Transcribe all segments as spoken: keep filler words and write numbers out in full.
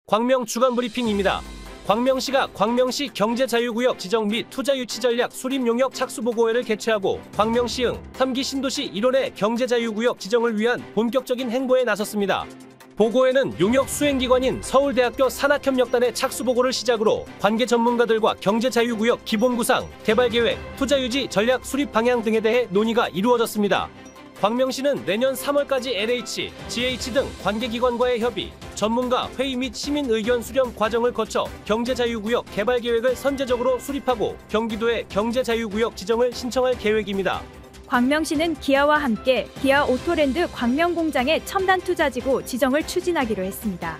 광명 주간 브리핑입니다. 광명시가 광명시 경제자유구역 지정 및 투자유치전략 수립용역 착수보고회를 개최하고 광명시흥 삼 기 신도시 일원의 경제자유구역 지정을 위한 본격적인 행보에 나섰습니다. 보고회는 용역 수행기관인 서울대학교 산학협력단의 착수보고를 시작으로 관계 전문가들과 경제자유구역 기본구상, 개발계획, 투자유지 전략 수립 방향 등에 대해 논의가 이루어졌습니다. 광명시는 내년 삼월까지 엘에이치, 지에이치 등 관계기관과의 협의, 전문가 회의 및 시민 의견 수렴 과정을 거쳐 경제자유구역 개발계획을 선제적으로 수립하고 경기도에 경제자유구역 지정을 신청할 계획입니다. 광명시는 기아와 함께 기아 오토랜드 광명공장의 첨단투자지구 지정을 추진하기로 했습니다.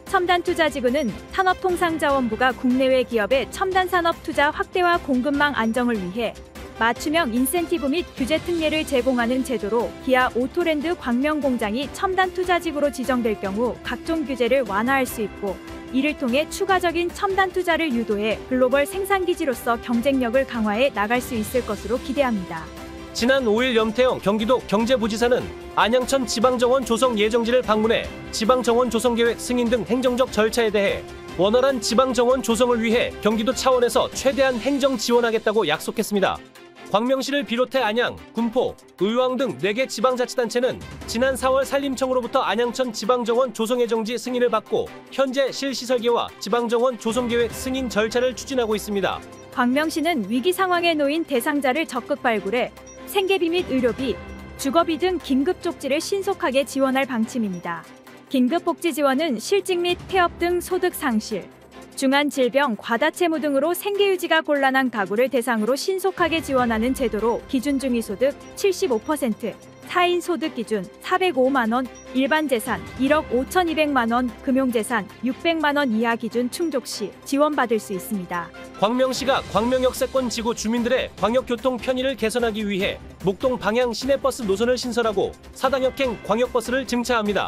첨단투자지구는 산업통상자원부가 국내외 기업의 첨단산업투자 확대와 공급망 안정을 위해 맞춤형 인센티브 및 규제 특례를 제공하는 제도로 기아 오토랜드 광명공장이 첨단투자지구로 지정될 경우 각종 규제를 완화할 수 있고 이를 통해 추가적인 첨단 투자를 유도해 글로벌 생산기지로서 경쟁력을 강화해 나갈 수 있을 것으로 기대합니다. 지난 오일 염태영 경기도 경제부지사는 안양천 지방정원 조성 예정지를 방문해 지방정원 조성계획 승인 등 행정적 절차에 대해 원활한 지방정원 조성을 위해 경기도 차원에서 최대한 행정 지원하겠다고 약속했습니다. 광명시를 비롯해 안양, 군포, 의왕 등 네 개 지방자치단체는 지난 사월 산림청으로부터 안양천 지방정원 조성예정지 승인을 받고 현재 실시설계와 지방정원 조성계획 승인 절차를 추진하고 있습니다. 광명시는 위기 상황에 놓인 대상자를 적극 발굴해 생계비 및 의료비, 주거비 등 긴급 쪽지를 신속하게 지원할 방침입니다. 긴급복지 지원은 실직 및 폐업 등 소득 상실, 중한 질병, 과다채무 등으로 생계유지가 곤란한 가구를 대상으로 신속하게 지원하는 제도로 기준 중위소득 칠십오 퍼센트, 사 인 소득 기준 사백오만 원, 일반 재산 일억 오천이백만 원, 금융재산 육백만 원 이하 기준 충족 시 지원받을 수 있습니다. 광명시가 광명역세권 지구 주민들의 광역교통 편의를 개선하기 위해 목동 방향 시내버스 노선을 신설하고 사당역행 광역버스를 증차합니다.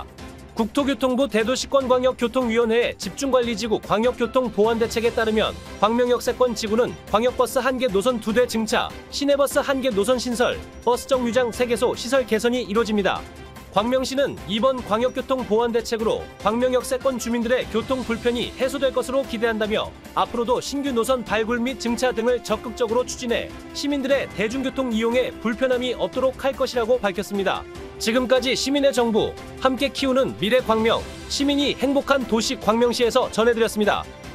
국토교통부 대도시권광역교통위원회의 집중관리지구 광역교통보완대책에 따르면 광명역세권 지구는 광역버스 한 개 노선 두 대 증차, 시내버스 한 개 노선 신설, 버스 정류장 세 개소 시설 개선이 이뤄집니다. 광명시는 이번 광역교통보완대책으로 광명역세권 주민들의 교통 불편이 해소될 것으로 기대한다며 앞으로도 신규 노선 발굴 및 증차 등을 적극적으로 추진해 시민들의 대중교통 이용에 불편함이 없도록 할 것이라고 밝혔습니다. 지금까지 시민의 정부, 함께 키우는 미래 광명, 시민이 행복한 도시 광명시에서 전해드렸습니다.